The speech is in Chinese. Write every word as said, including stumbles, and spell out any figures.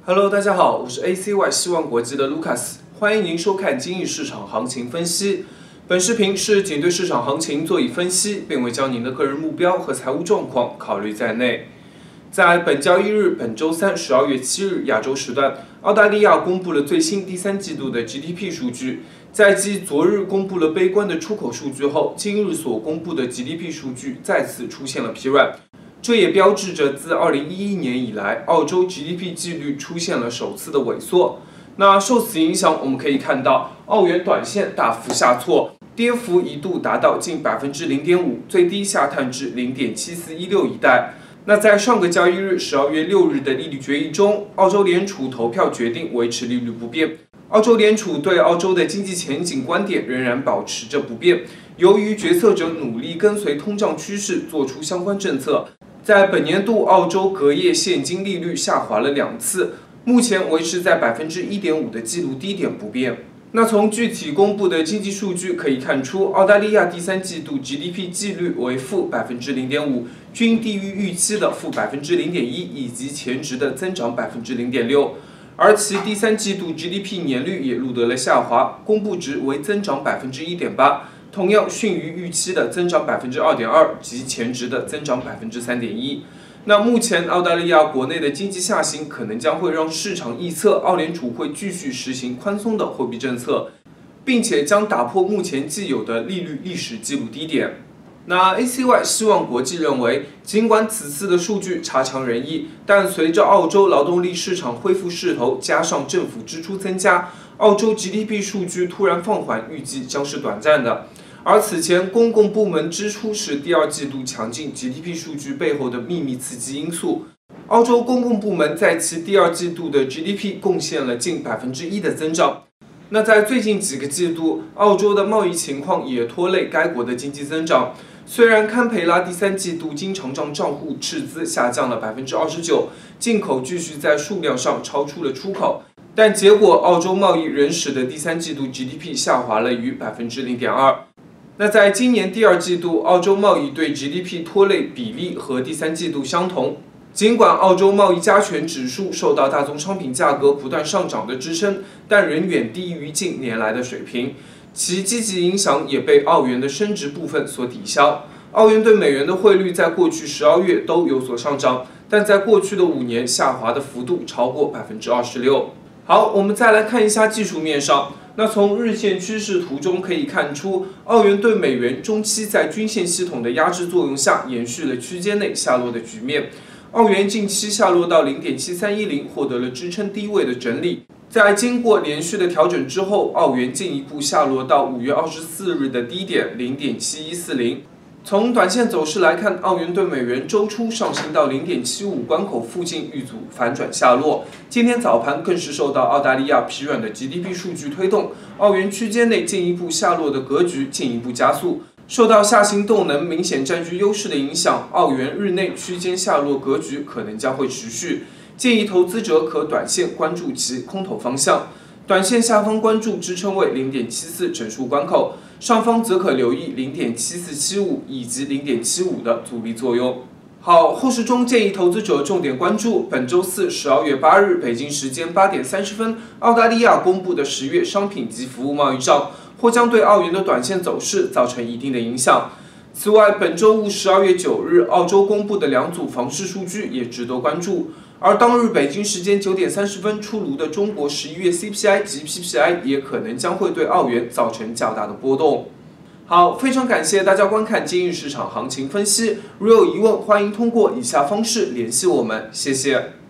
Hello， 大家好，我是 A C Y 希望国际的 Lucas， 欢迎您收看今日市场行情分析。本视频是仅对市场行情做以分析，并未将您的个人目标和财务状况考虑在内。在本交易日，本周三十二月七日亚洲时段，澳大利亚公布了最新第三季度的 G D P 数据。在继昨日公布了悲观的出口数据后，今日所公布的 G D P 数据再次出现了疲软。这也标志着自二零一一年以来，澳洲 G D P 季率出现了首次的萎缩。那受此影响，我们可以看到澳元短线大幅下挫，跌幅一度达到近 百分之零点五， 最低下探至 零点七四一六 一带。那在上个交易日十二月六日的利率决议中，澳洲联储投票决定维持利率不变。澳洲联储对澳洲的经济前景观点仍然保持着不变。由于决策者努力跟随通胀趋势做出相关政策，在本年度，澳洲隔夜现金利率下滑了两次，目前维持在 百分之一点五 的纪录低点不变。那从具体公布的经济数据可以看出，澳大利亚第三季度 G D P 季率为负 百分之零点五， 均低于预期的负 百分之零点一 以及前值的增长 百分之零点六， 而其第三季度 G D P 年率也录得了下滑，公布值为增长 百分之一点八。同样逊于预期的增长 百分之二点二 及前值的增长 百分之三点一。那目前澳大利亚国内的经济下行可能将会让市场预测澳联储会继续实行宽松的货币政策，并且将打破目前既有的利率历史纪录低点。那 A C Y 希望国际认为，尽管此次的数据差强人意，但随着澳洲劳动力市场恢复势头，加上政府支出增加，澳洲 G D P 数据突然放缓，预计将是短暂的。而此前公共部门支出是第二季度强劲 G D P 数据背后的秘密刺激因素。澳洲公共部门在其第二季度的 G D P 贡献了近 百分之一 的增长。那在最近几个季度，澳洲的贸易情况也拖累该国的经济增长。虽然堪培拉第三季度经常账账户赤字下降了 百分之二十九， 进口继续在数量上超出了出口，但结果澳洲贸易仍使得第三季度 G D P 下滑了逾 百分之零点二。那在今年第二季度，澳洲贸易对 G D P 拖累比例和第三季度相同。尽管澳洲贸易加权指数受到大宗商品价格不断上涨的支撑，但仍远低于近年来的水平。其积极影响也被澳元的升值部分所抵消。澳元对美元的汇率在过去十二月都有所上涨，但在过去的五年下滑的幅度超过 百分之二十六。好，我们再来看一下技术面上。那从日线趋势图中可以看出，澳元对美元中期在均线系统的压制作用下，延续了区间内下落的局面。澳元近期下落到 零点七三一零，获得了支撑低位的整理。在经过连续的调整之后，澳元进一步下落到五月二十四日的低点 零点七一四零。从短线走势来看，澳元对美元周初上行到 零点七五 关口附近遇阻反转下落，今天早盘更是受到澳大利亚疲软的 G D P 数据推动，澳元区间内进一步下落的格局进一步加速。受到下行动能明显占据优势的影响，澳元日内区间下落格局可能将会持续，建议投资者可短线关注其空头方向。短线下方关注支撑位 零点七四 整数关口，上方则可留意 零点七四七五 以及 零点七五 的阻力作用。好，后市中建议投资者重点关注本周四十二月八日北京时间八点三十分，澳大利亚公布的十月商品及服务贸易账，或将对澳元的短线走势造成一定的影响。此外，本周五十二月九日，澳洲公布的两组房市数据也值得关注。而当日北京时间九点三十分出炉的中国十一月 C P I 及 P P I 也可能将会对澳元造成较大的波动。好，非常感谢大家观看今日市场行情分析，如有疑问，欢迎通过以下方式联系我们，谢谢。